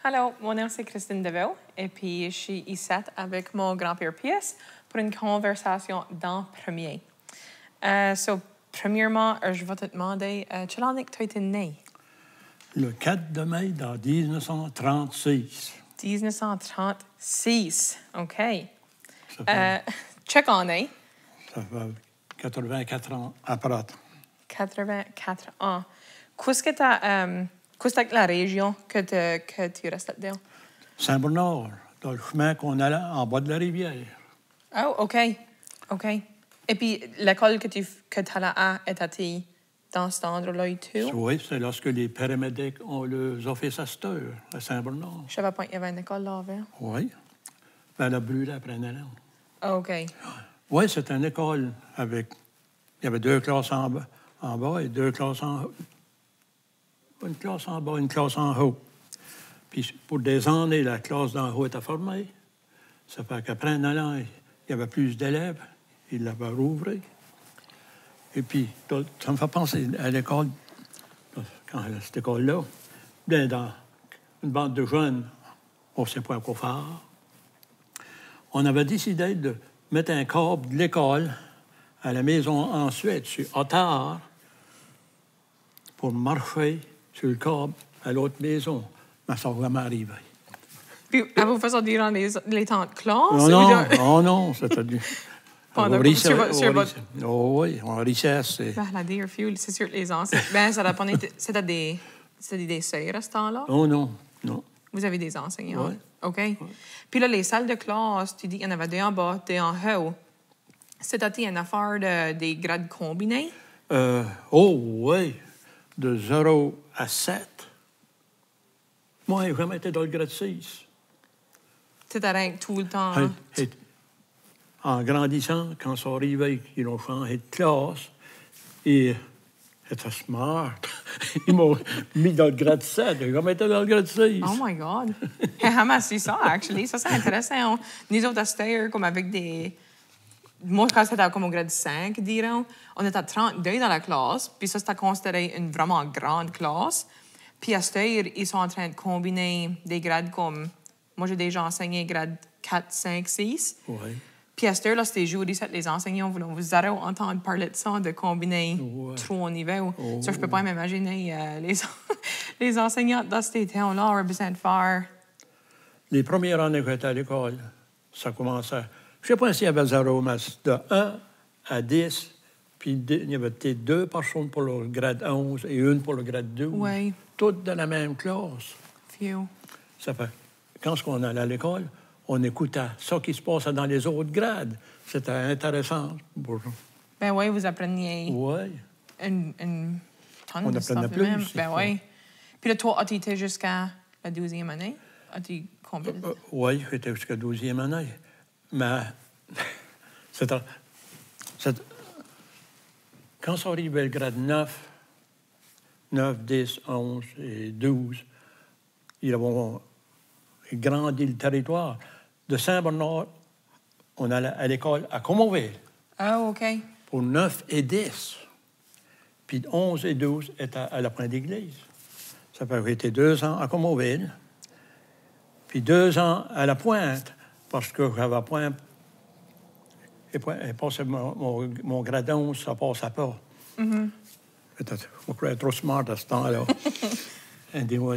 Allô, mon nom c'est Christine Deveau et puis je suis ici avec mon grand-père Pius pour une conversation d'an premier. Premièrement, je vais te demander, quelle année tu as été né? Le 4 de mai dans 1936. 1936, OK. Ça Quelle année? fait 84 ans après. 84 ans. Qu'est-ce que tu as... Qu'est-ce que la région que tu restes dedans? Saint-Bernard, dans le chemin qu'on allait en bas de la rivière. Oh, OK. OK. Et puis, l'école que tu allais à, était dans cet endroit-là et tout? Oui, c'est lorsque les paramédics ont leurs offices à cette heure, à Saint-Bernard. Je savais pas qu'il y avait une école là avant. Oui. Ben, elle a brûlé après un an. Oh, OK. Oui, c'est une école avec... Il y avait 2 classes en bas et 2 classes en haut. Une classe en bas, une classe en haut. Puis pour des années, la classe d'en haut était fermée. Ça fait qu'après un an, il y avait plus d'élèves. Ils l'avaient rouvert. Et puis, ça me fait penser à l'école, quand cette école-là, bien dans une bande de jeunes, on ne sait pas quoi faire. On avait décidé de mettre un câble de l'école à la maison ensuite, sur hauteur, pour marcher sur le câble à l'autre maison. Mais ça va vraiment arriver. Puis, avez-vous fait ça durant les temps de classe? Non, c'est-à-dire... Pendant Oh oui, on recesse. La dear fuel, c'est sûr, les enseignants. Ben, ça dépendait... C'était des sœurs à ce temps-là? Oh non. Vous avez des enseignants? Oui. OK. Oui. Puis là, les salles de classe, tu dis qu'il y en avait 2 en bas, 2 en haut. C'était une affaire des grades combinés? Oh oui, de 0 à 7. Moi, j'ai jamais été dans le grade 6. C'était rien que tout le temps. En grandissant, quand ça arrivait, ils ont changé de classe. Et c'était smart. Ils m'ont mis dans le grade 7. J'ai jamais été dans le grade 6. Oh my God. J'ai jamais su ça, actually. Ça, c'est intéressant. Nous autres, c'était comme avec des... Moi, quand c'était comme au grade 5, dirons, on était 32 dans la classe. Puis ça, c'était considéré une vraiment grande classe. Puis à cette heure, ils sont en train de combiner des grades comme... Moi, j'ai déjà enseigné grade 4, 5, 6. Oui. Puis à cette heure-là, c'était jour les enseignants voulaient vous arrêter entendre parler de ça, de combiner 3 niveaux. Oh. Ça, je peux pas m'imaginer les enseignants dans ces temps-là auraient besoin de faire. Les premières années que j'étais à l'école, ça commençait... Je ne sais pas s'il y avait 0, mais de 1 à 10, puis il y avait peut-être 2 personnes pour le grade 11 et 1 pour le grade 12. Oui. Toutes dans la même classe. Phew. Ça fait... Quand on allait à l'école, on écoutait ça qui se passait dans les autres grades. C'était intéressant. Ben oui, vous appreniez une tonne de stuff plus, même. Ben oui. Puis là, toi, as-tu été jusqu'à la 12e année? As-tu combien? Oui, j'étais jusqu'à la 12e année. Mais quand ça arrivait le grade 9, 10, 11 et 12, ils avaient grandi le territoire. De Saint-Bernard, on allait à l'école à Comonville. Ah, OK. Pour 9 et 10. Puis 11 et 12 étaient à la Pointe d'Église. Ça fait que j'ai été 2 ans à Comonville, puis 2 ans à la Pointe, parce que j'avais à Pointe... Et passé mon grade 11, ça passait pas. Mm-hmm. Je croyais trop smart à ce temps-là. Et dis-moi,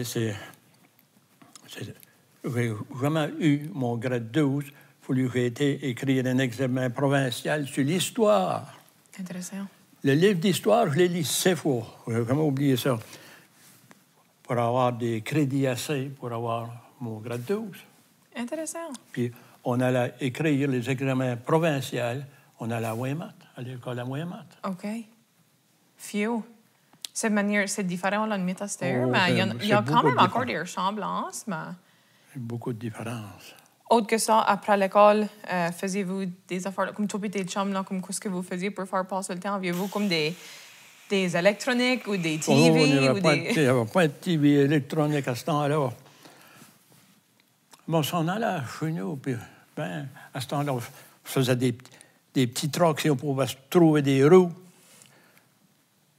j'ai jamais eu mon grade 12. Il fallu que j'ai été écrire un examen provincial sur l'histoire. Intéressant. Le livre d'histoire, je l'ai lu 7 fois. J'ai vraiment oublié ça. Pour avoir des crédits assez pour avoir mon grade 12. Intéressant. Puis on allait écrire les examens provinciaux. On allait à Weymouth, à l'école à Weymouth. OK. Phew. C'est différent là, de Métastère, mais il y a quand même encore des ressemblances, mais... Beaucoup de différences. Autre que ça, après l'école, faisiez-vous des affaires, comme toi et tes chums, là, comme qu'est-ce que vous faisiez pour faire passer le temps? Aviez-vous comme des électroniques ou des TV? Il n'y avait pas de TV électronique à ce temps-là. Mais on s'en allait chez nous, puis ben, à ce temps-là, on faisait des petits trucks, si on pouvait trouver des roues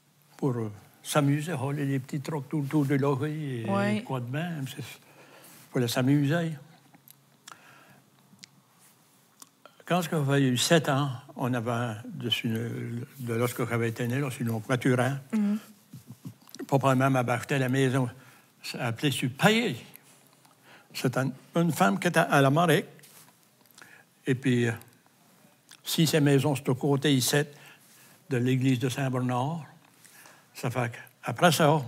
pour s'amuser, rouler des petits trucks tout autour de l'oreille et quoi de même. pour s'amuser. Quand j'avais eu 7 ans, on avait, de lorsque j'avais été né, là, sur nos voiturants, papa-maman m'avait acheté la maison. Ça appelait sur Pays. C'était une femme qui était à la Marek. Et puis, si ces maisons sont au côté ici de l'église de Saint-Bernard, ça fait qu'après ça,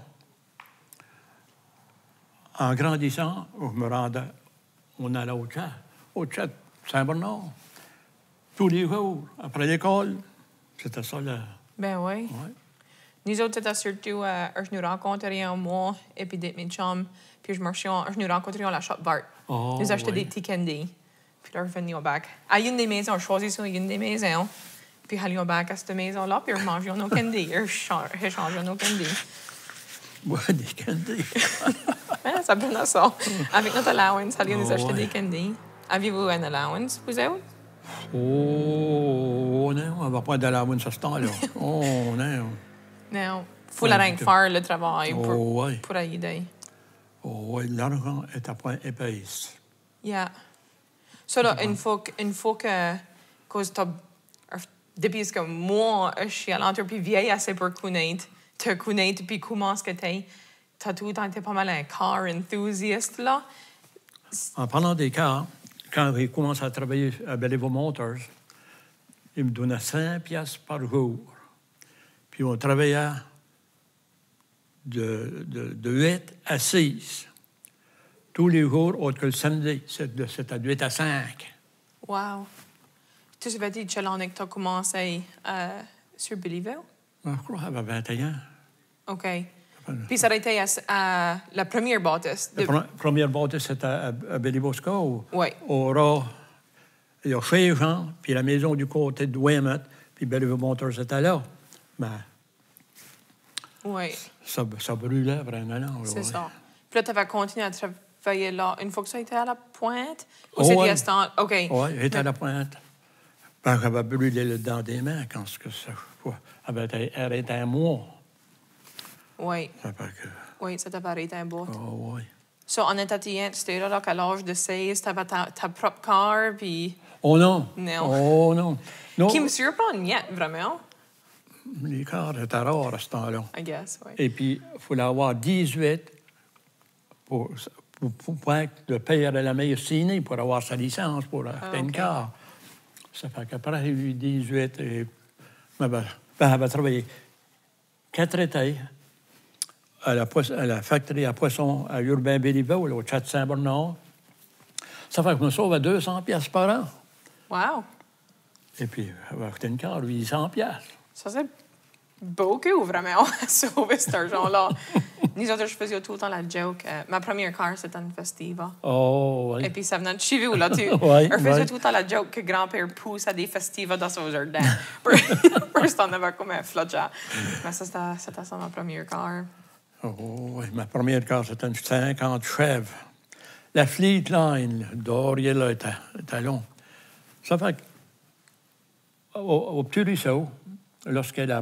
en grandissant, on allait au chat Saint-Bernard. Tous les jours, après l'école, c'était ça là. Ben oui. Ouais. Nous autres, c'était surtout, je nous rencontrions moi et puis mes chums, puis je nous rencontrions à la shop Bart. Oh, nous achetaient oui. des petits candy, puis là, revenions back. À une des maisons, on choisissait une des maisons, puis allions back à cette maison-là, puis on mangeait nos candy, échangeons nos candy. Ouais, des candies. Ça prenait ça. Avec notre allowance, allions nous acheter des candy. Avez-vous un allowance, vous autres? Oh, non, on va pas d'allowance à ce temps-là. Oh, non. Non. Faut la rien faire le travail pour aider. Oh, oui, l'argent est à point épaisse. Yeah. So là, une fois que depuis que moi, je suis à l'entreprise vieille assez pour te connaître, puis comment est-ce que t'as tout le temps été pas mal un car enthusiast, là. En parlant des cars, quand j'ai commencé à travailler à Belleville Motors, ils me donnaient 5 piastres par jour. Puis on travaillait de 8 à 6. Tous les jours, autre que le samedi. C'était de 8 à 5. Wow. Tu savais dit quelle année que tu as commencé sur Belleville? Je crois que j'avais 21 ans. OK. Puis ça a été à la première bâtisse. La première bâtisse, c'était à Belleville School. Oui. Il y a chez Jean, puis la maison du côté de Weymouth, puis Belleville Motors était là. Mais oui. Ça brûlait vraiment. C'est ça. Puis là, tu avais continué à travailler là une fois que ça a été à la pointe? Ou Oh, c'était ouais. à ce temps? OK. Oui, j'étais à la pointe. Ben, j'avais brûlé le dent des mains quand ça avait arrêté un mois. Oui. Ça fait que... Oui, ça t'avait arrêté un bout. Oh, oui. So, en étudiant, c'était là qu'à l'âge de 16, tu avais ta propre car, puis... Oh non! Non. Oh non! Non. Qui me surprend, niet, vraiment. Les cars étaient rares à ce temps-là. I guess, oui. Et puis, il fallait avoir 18 pour le père et la mère signés pour avoir sa licence pour acheter une car. Ça fait qu'après, j'ai eu 18 et j'avais travaillé 4 étés à la factory à poissons à Urbain-Belleville, au chat Saint-Bernard. Ça fait que je me sauve à 200 piastres par an. Wow. Et puis, j'avais acheté une car, 800 piastres. Ça, c'est beaucoup, vraiment, à sauver cet argent-là. Nous autres, je faisais tout le temps la joke. Ma première car, c'était une Festiva. Oh, oui. Et puis, ça venait de chez vous, là. Je faisais tout le temps la joke que grand-père pousse à des Festivas dans son jardin. Pour ce temps, on avait comme un flotja. Mais ça, c'était ça, ma première car. Oh, oui. Ma première car, c'était une 50 chèvres. La Fleet Line, d'Oriel, là, était long. Ça fait qu'au Petit Ruisseau, lorsque la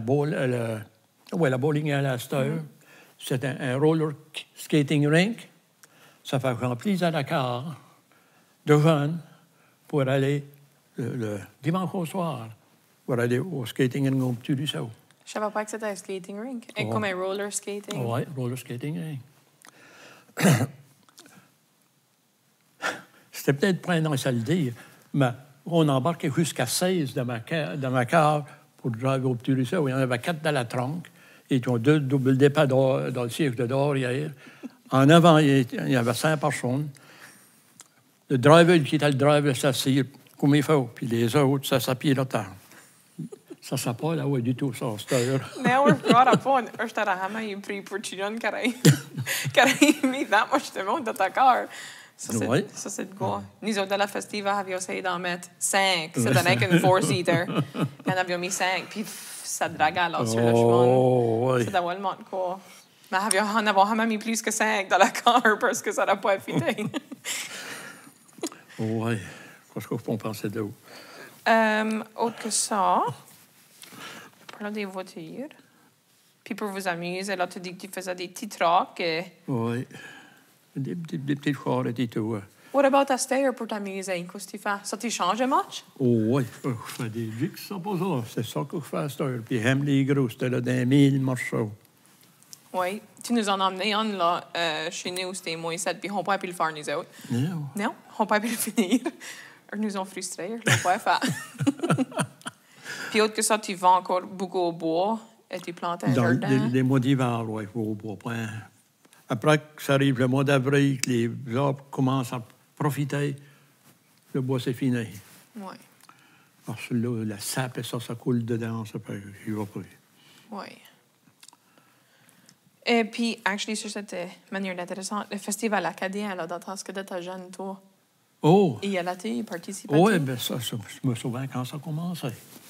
bowling à la cette heure, c'était un roller skating rink. Ça fait que j'emplis à la car de jeunes pour aller le dimanche au soir, pour aller au skating rink au Petit Ruisseau. Je savais pas que c'était un skating rink. Et comme un roller skating. Oui, roller skating rink. C'était peut-être pas un à le dire, mais on embarquait jusqu'à 16 de ma car pour driver au Petit Ruisseau. Il y en avait 4 dans la tronque. Et ils ont 2 doubles dépas dans le siège de derrière. En avant, il y avait 5 personnes. Le driver qui était le driver s'assied comme il faut. Puis les autres, ça s'appuie là-dedans. Ça ne sent pas là, oui, du tout, ça, cette heure. Non, we're brought up on. Esta era hama i pri portiron carai mi that much de monde dans ta car. Ça, c'est de quoi? Nous autres, dans la festiva, avions essayé d'en mettre 5. C'était qu'une 4-seater. On avions mis 5, puis ça draguait là sur le chemin. Oui. C'était vraiment de quoi. Mais on avait mis plus que 5 dans la car parce que ça n'a pas affité. Oui. Qu'est-ce qu'on pensait d'où? Autre que ça, parlons des voitures. Puis pour vous amuser, là, tu dis que tu faisais des petits trucks. Oui. Des petites charrettes et tout. What about ta stayer pour t'amuser? Qu'est-ce que tu fais? Ça, tu changes match? Oh oui, je fais des jigsaws pour ça. C'est ça que je fais à cette heure. Puis j'aime les gros, c'était là des 1000 morceaux. Oui. Tu nous en as emmené un là, chez nous, c'était moi et ça, puis on n'a pas pu le faire nous autres. Non. Non, on n'a pas pu le finir. Ils nous ont frustrés, ils l'ont pas fait. Puis autre que ça, tu vends encore beaucoup au bois et tu plantes un jardin. Les mois d'hiver, oui, au bois. Après que ça arrive le mois d'avril, que les arbres commencent à profiter, le bois, c'est fini. Oui. Parce que là, la sape, et ça coule dedans, ça peut y va pas. Oui. Et puis, actually, sur cette manière intéressante, le festival Acadien, là, dans ce que tu étais jeune, toi. Oh! Et elle a été participé. Oui, bien ça, je me souviens quand ça a commencé.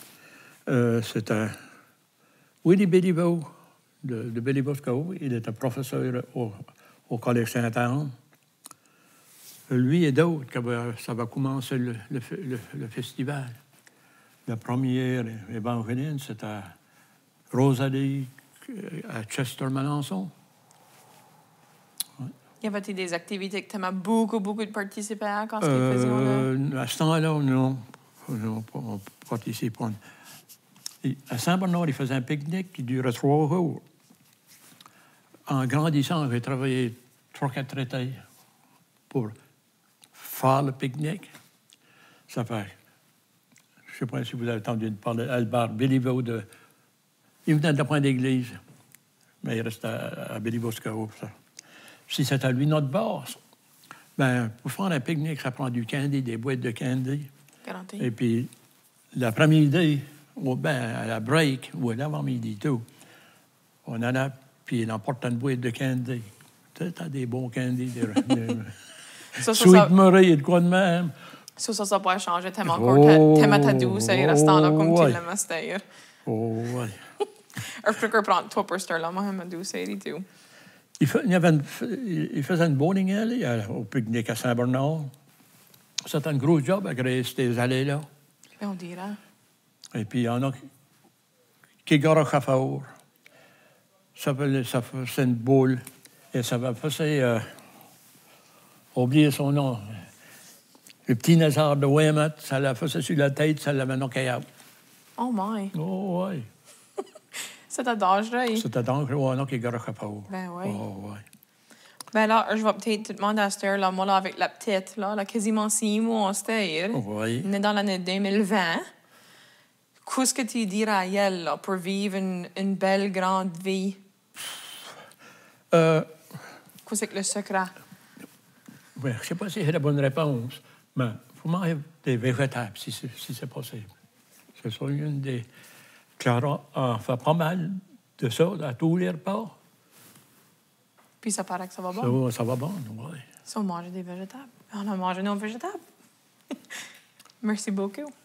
C'était Willie Deveau de Billy Bosco. Il était professeur au Collège Sainte-Anne. Lui et d'autres, ça va commencer le festival. La première évangéline, c'était Rosalie à Chester-Melançon. Ouais. Y avait-il des activités que tu aimais beaucoup de participer à quand ils faisaient? À ce temps-là, non. On participe pas. À Saint-Bernard, il faisait un pique-nique qui durait 3 jours. En grandissant, j'ai travaillé 3-4 étés pour faire le pique-nique. Ça fait... Je ne sais pas si vous avez entendu parler d'Albert Béliveau. Il venait de la pointe d'église, mais il restait à Béliveau-Scaut. Si c'était à lui notre base, ben, pour faire un pique-nique, ça prend du candy, des boîtes de candy. Garanti. Et puis, l'après-midi, à la break, ou à l'avant-midi, tout, on allait, puis il emporte une boîte de candy. Tu sais, t'as des bons candy. Sweet Murray et de quoi de même. Ça n'a pas changé. T'aimes encore ta douceur à ce temps-là, comme tu l'aimes à cette heure. Oh, oui. Je préfère prendre toi pour ce là, moi, ma douceur et tout. Il faisait une bowling alley au pique-nique à Saint-Bernard. C'était un gros job à créer ces allées-là. On dirait. Et puis, il y en a qui garaient à fort. Ça faisait une boule. Et ça va faire... oublier son nom. Le petit Nazar de Weymouth, ça l'a fait sur la tête, ça l'avait knocké out. Oh my. Oh oui. C'était dangereux. C'était dangereux, on a qui garaient à fort. Ben oui. Oh oui. Ben là, je vais peut-être te demander à cette heure, là, moi, là, avec la petite, là, quasiment 6 mois en cette heure. Oui. On est dans l'année 2020. Qu'est-ce que tu dirais à elle, là, pour vivre une belle, grande vie? Qu'est-ce que le secret? Oui, je ne sais pas si c'est la bonne réponse, mais il faut manger des végétables, si c'est possible. C'est ça, une des... Clare en fait pas mal de ça à tous les repas. Puis ça paraît que ça va bon. Ça va bon, oui. Si on mange des végétables. On a mangé nos végétables. Merci beaucoup.